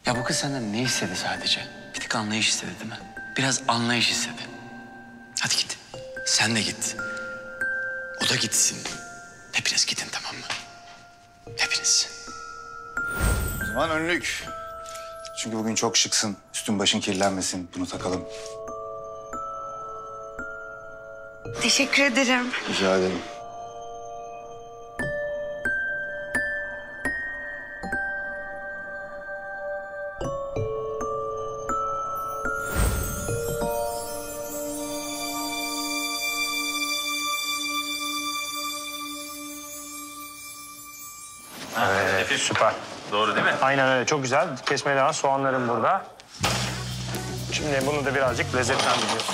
Ya bu kız senden ne istedi sadece? Bir tık anlayış istedi değil mi? Biraz anlayış istedi. Hadi git. Sen de git. O da gitsin. Hepiniz gidin, tamam mı? Hepiniz. O zaman önlük. Çünkü bugün çok şıksın. Üstün başın kirlenmesin. Bunu takalım. Teşekkür ederim. Rica ederim. Evet, süper. Doğru değil mi? Aynen öyle, çok güzel. Kesmeye devam. Soğanlarım burada. Şimdi bunu da birazcık lezzetlendiriyoruz.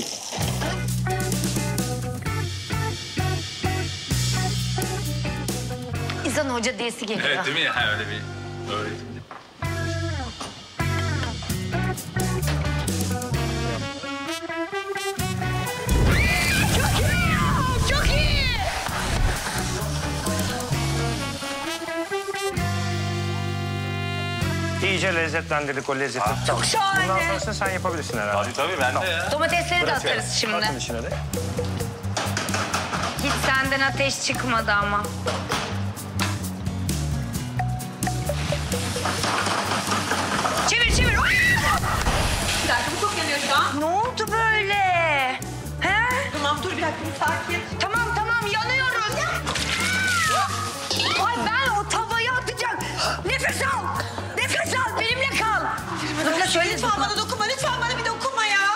İzan Hoca diyesi geliyor. Evet değil mi? Ha, öyle bir öğretim. Çok iyi! İyice lezzetlendirdik o lezzeti. Çok şahane. Bundan sonrasını sen yapabilirsin herhalde. Tabii ben de ya. Domatesleri de atarız şimdi. Atın içine de. Hiç senden ateş çıkmadı ama. Çevir çevir. Bir dakika bu çok yanıyor şu an. Ne oldu böyle? He? Tamam dur bir dakika bir sakin. Tamam tamam yanıyoruz. Ay ben o tavayı atacağım. Nefes al. Nefes al benimle kal. Zıpla şöyle Lütfen bana dokunma, lütfen bana bir dokunma ya.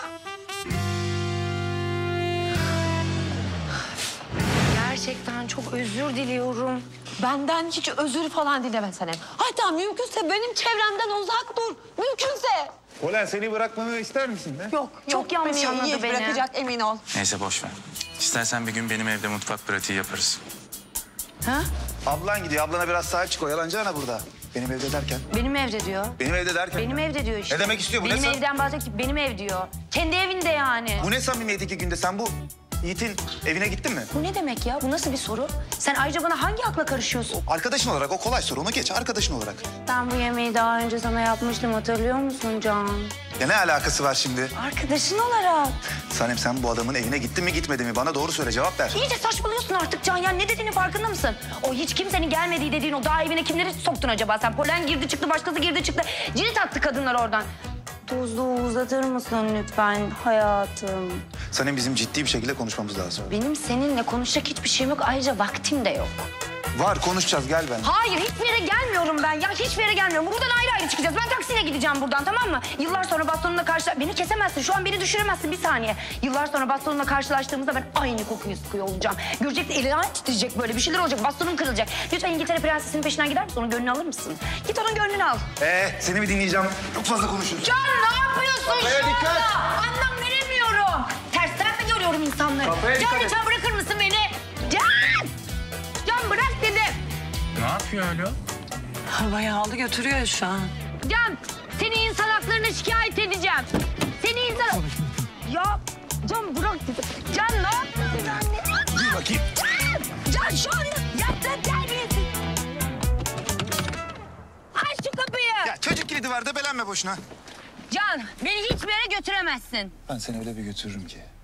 Gerçekten çok özür diliyorum. Benden hiç özür falan dileme Sanem. Hatta mümkünse benim çevremden uzak dur. Mümkünse. Polen seni bırakmamı ister misin de? Yok, Çok yanlış beni anladı iyi beni. bırakacak emin ol. Neyse boş ver. İstersen bir gün benim evde mutfak pratiği yaparız. Ha? Ablan gidiyor. Ablana biraz sahip çık. Oyalancı ana burada. Benim evde derken. Benim evde diyor. Benim evde derken. Benim evde diyor işte. Ne demek istiyor bu? Benim Ne evden bahsediyor. Benim ev diyor. Kendi evinde yani. Bu ne samimiyet 2 günde? Sen bu Yiğit'in evine gittin mi? Bu ne demek ya? Bu nasıl bir soru? Sen ayrıca bana hangi akla karışıyorsun? Arkadaşın olarak o kolay soru. Onu geç. Arkadaşın olarak. Ben bu yemeği daha önce sana yapmıştım, hatırlıyor musun Can? Ya ne alakası var şimdi? Arkadaşın olarak. Sanem sen bu adamın evine gittin mi gitmedin mi? Bana doğru söyle, cevap ver. İyice saçmalıyorsun artık Can ya. Ne dediğini farkında mısın? O hiç kimsenin gelmediği dediğin o daha evine kimleri soktun acaba sen? Polen girdi çıktı, başkası girdi çıktı. Cirit attı kadınlar oradan. Tuzlu uzatır mısın lütfen hayatım? Sanem bizim ciddi bir şekilde konuşmamız lazım. Benim seninle konuşacak hiçbir şeyim yok. Ayrıca vaktim de yok. Var, konuşacağız. Gel ben. Hayır, hiçbir yere gelmiyorum ben ya. Hiçbir yere gelmiyorum. Buradan ayrı ayrı çıkacağız. Ben taksiyle gideceğim buradan, tamam mı? Yıllar sonra bastonunla Beni kesemezsin. Şu an beni düşüremezsin bir saniye. Yıllar sonra bastonunla karşılaştığımızda ben aynı kokuyu sıkıyor olacağım. Görecek de elini titreyecek böyle. Bir şeyler olacak. Bastonum kırılacak. Lütfen İngiltere prensesinin peşinden gider misin? Onun gönlünü alır mısın? Git onun gönlünü al. Seni mi dinleyeceğim? Çok fazla konuşuyorsun. Can ne yapıyorsun Kafaya şu dikkat. anda? Anlam veremiyorum. Tersten mi görüyorum insanları? Kafaya Can dikkat lütfen bırakır mısın beni? Can! Can bırak dedim. Ne yapıyor öyle? Bayağı aldı götürüyor şu an. Can, seni insan haklarına şikayet edeceğim. Seni insan... Ya Can bırak dedim. Can ne yapıyorsun anne? Dur bakayım. Can şu an yaptığın terbiyesiz. Aç şu kapıyı. Ya çocuk kilidi var, debelenme boşuna. Can, beni hiçbir yere götüremezsin. Ben seni öyle bir götürürüm ki.